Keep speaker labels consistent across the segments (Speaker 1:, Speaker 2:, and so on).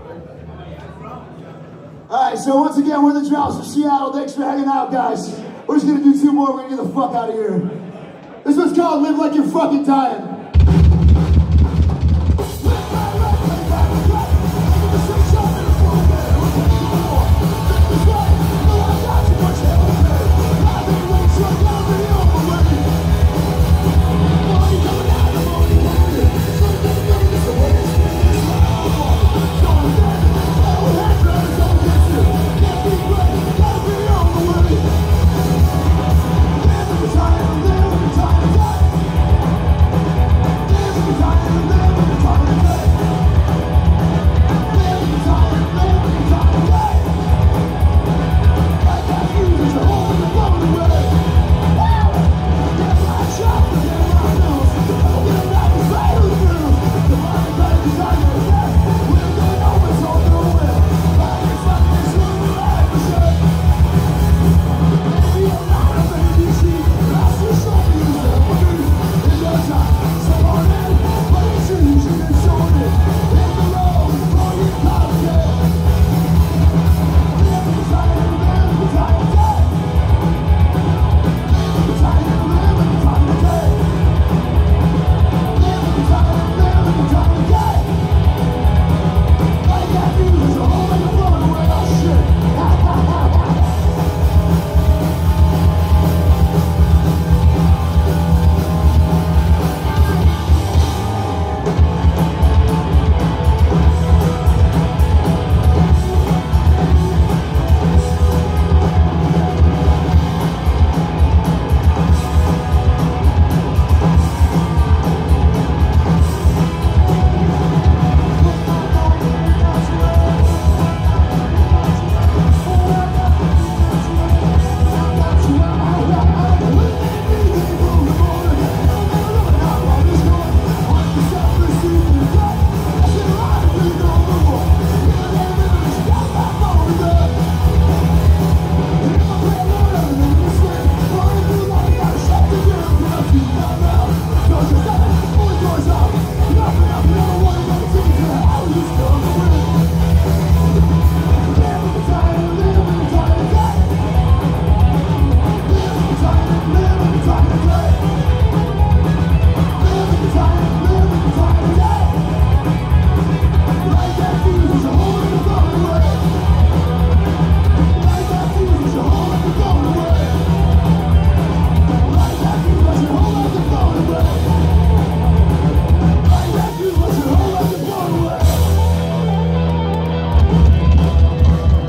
Speaker 1: Alright, so once again, we're the Drops from Seattle. Thanks for hanging out, guys. We're just gonna do two more. We're gonna get the fuck out of here. This one's called Live Like You're Fucking Dying.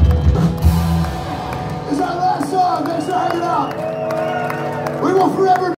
Speaker 1: Thanks for hanging out. We will forever